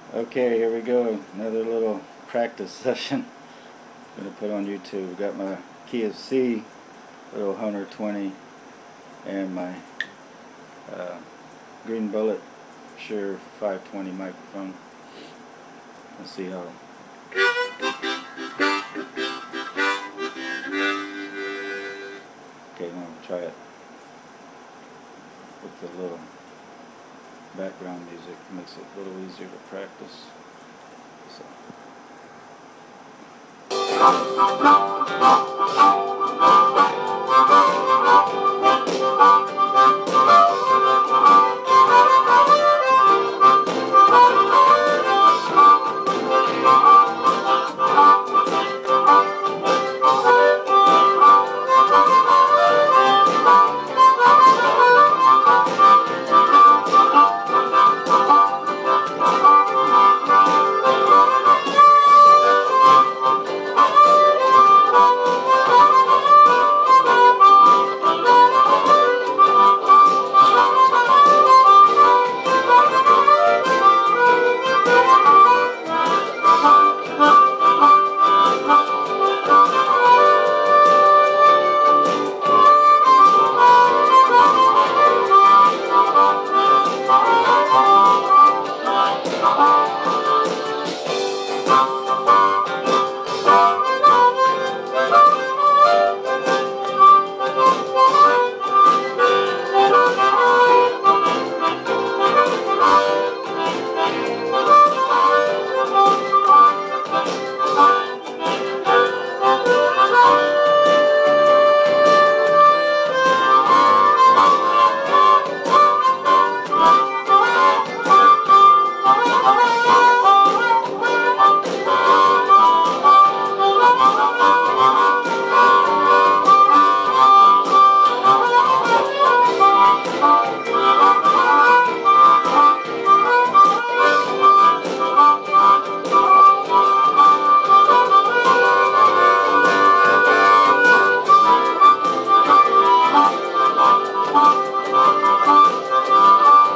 Okay, here we go. Another little practice session I'm going to put on YouTube. Got my key of C, little 120, and my Green Bullet Shure 520 microphone. Let's see how. Okay, now we'll try it with the little background music. Makes it a little easier to practice. So.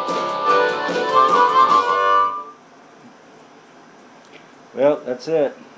Well, that's it.